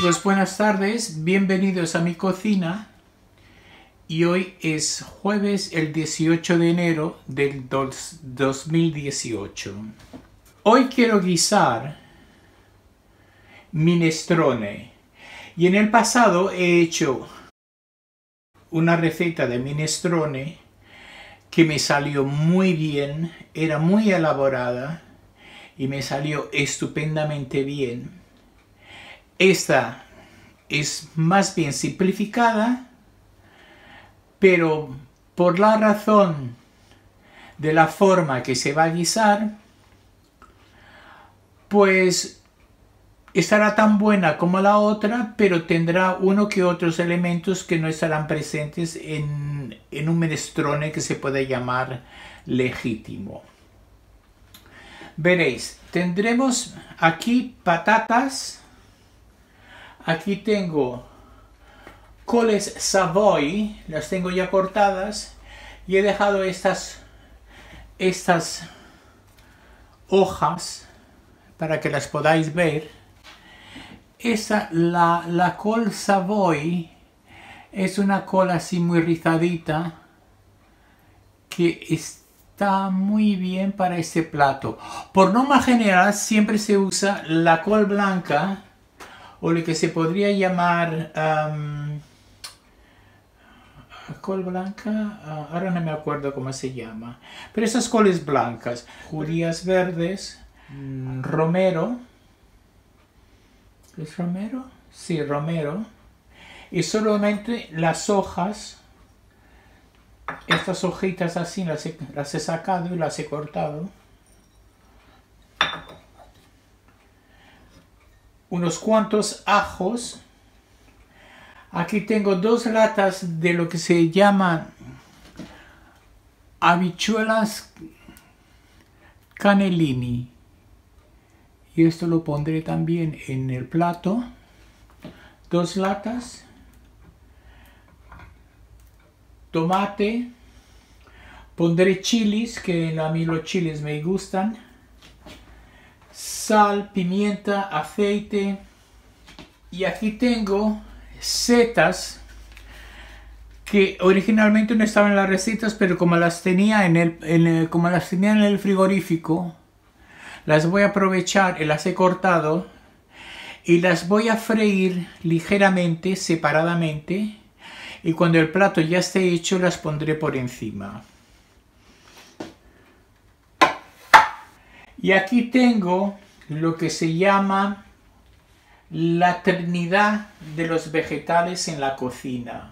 Amigos, buenas tardes, bienvenidos a mi cocina y hoy es jueves el 18 de enero del 2018. Hoy quiero guisar minestrone y en el pasado he hecho una receta de minestrone que me salió muy bien, era muy elaborada y me salió estupendamente bien. Esta es más bien simplificada, pero por la razón de la forma que se va a guisar, pues estará tan buena como la otra, pero tendrá uno que otros elementos que no estarán presentes en un minestrone que se puede llamar legítimo. Veréis, tendremos aquí patatas. Aquí tengo coles Savoy, las tengo ya cortadas y he dejado estas hojas para que las podáis ver. La col Savoy es una col así muy rizadita que está muy bien para este plato. Por norma general siempre se usa la col blanca, o lo que se podría llamar col blanca, ahora no me acuerdo cómo se llama, pero esas coles blancas, judías verdes, romero, ¿es romero? Sí, romero, y solamente las hojas, estas hojitas así las he sacado y las he cortado. Unos cuantos ajos. Aquí tengo 2 latas de lo que se llaman habichuelas cannellini. Y esto lo pondré también en el plato. 2 latas. Tomate. Pondré chilis, que a mí los chiles me gustan. Sal, pimienta, aceite, y aquí tengo setas que originalmente no estaban en las recetas, pero como las tenía en el frigorífico, las voy a aprovechar y las he cortado y las voy a freír ligeramente, separadamente, y cuando el plato ya esté hecho las pondré por encima. Y aquí tengo lo que se llama la trinidad de los vegetales en la cocina.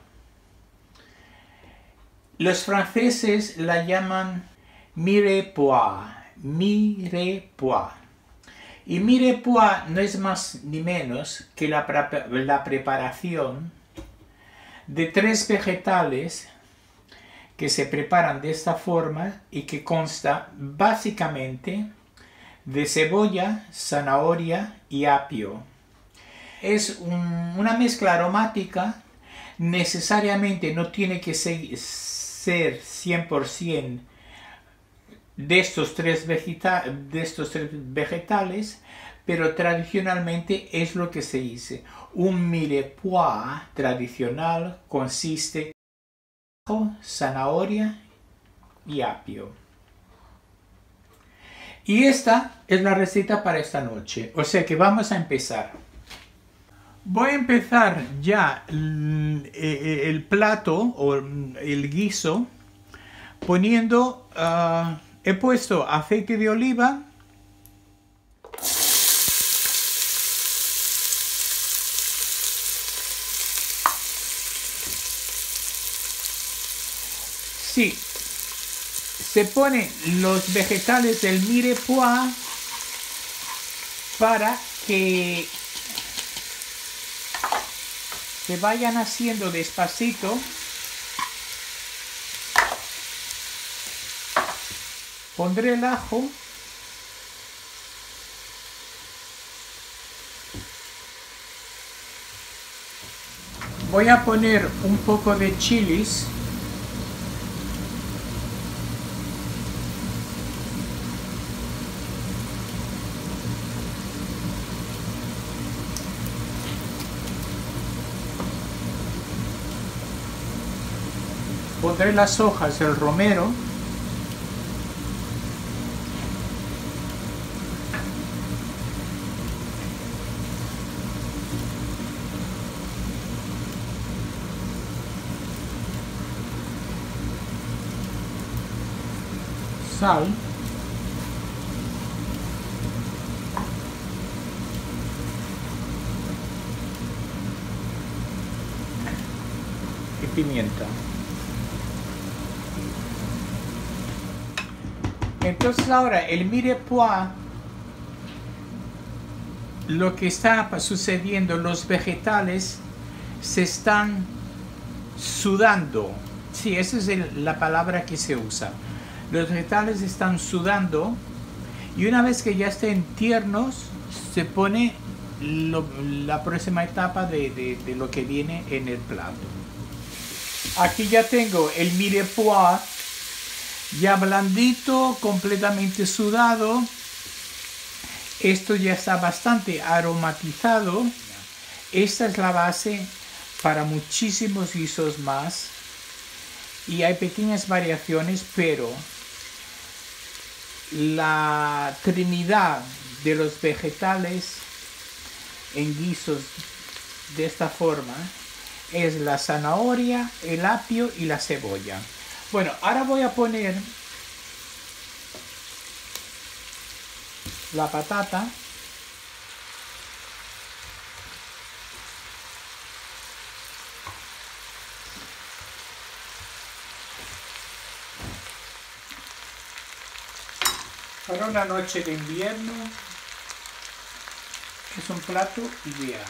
Los franceses la llaman mirepoix, mirepoix. Y mirepoix no es más ni menos que la preparación de 3 vegetales que se preparan de esta forma y que consta básicamente de cebolla, zanahoria y apio. Es una mezcla aromática, necesariamente no tiene que ser 100% de estos tres vegetales, pero tradicionalmente es lo que se dice. Un mirepoix tradicional consiste en ajo, zanahoria y apio. Y esta es la receta para esta noche, o sea que vamos a empezar. Voy a empezar ya el plato o el guiso poniendo, he puesto aceite de oliva, sí. Se ponen los vegetales del mirepoix para que se vayan haciendo despacito. Pondré el ajo. Voy a poner un poco de chilis. Pondré las hojas del romero. Sal. Y pimienta. Entonces ahora el mirepoix, lo que está sucediendo, los vegetales se están sudando. Sí, esa es la palabra que se usa. Los vegetales están sudando y una vez que ya estén tiernos se pone la próxima etapa de lo que viene en el plato. Aquí ya tengo el mirepoix ya blandito, completamente sudado. Esto ya está bastante aromatizado. Esta es la base para muchísimos guisos más. Y hay pequeñas variaciones, pero la trinidad de los vegetales en guisos de esta forma es la zanahoria, el apio y la cebolla. Bueno, ahora voy a poner la patata. Para una noche de invierno es un plato ideal.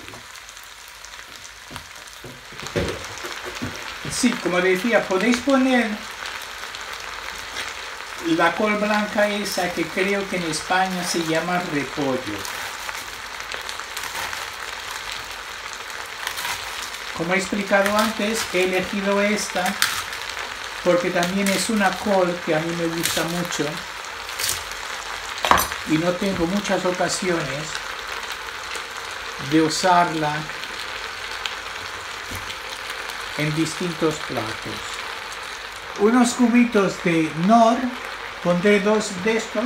Sí, como decía, podéis poner la col blanca esa que creo que en España se llama repollo. Como he explicado antes, he elegido esta porque también es una col que a mí me gusta mucho y no tengo muchas ocasiones de usarla en distintos platos. Unos cubitos de Knorr, pondré 2 de estos.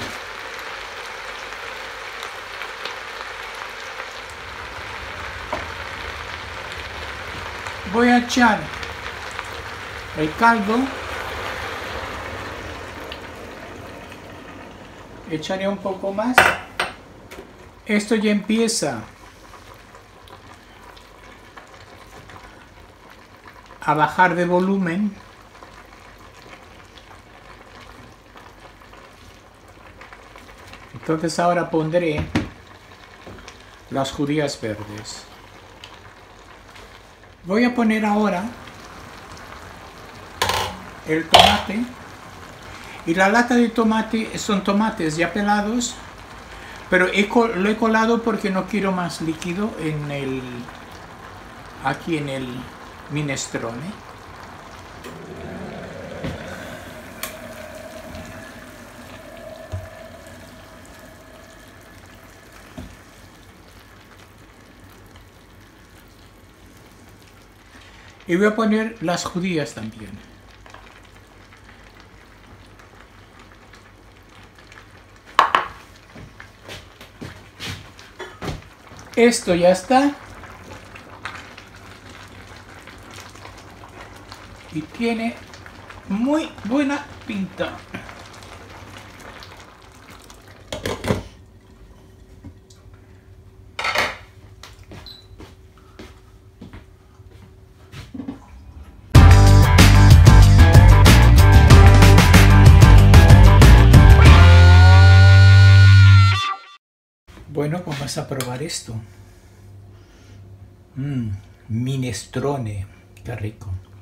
Voy a echar el caldo. Echaré un poco más. Esto ya empieza a bajar de volumen. Entonces ahora pondré las judías verdes. Voy a poner ahora el tomate. Y la lata de tomate son tomates ya pelados, pero lo he colado porque no quiero más líquido aquí en el minestrone. Y voy a poner las judías también. Esto ya está. Y tiene muy buena pinta. Bueno, vamos a probar esto. Minestrone, qué rico.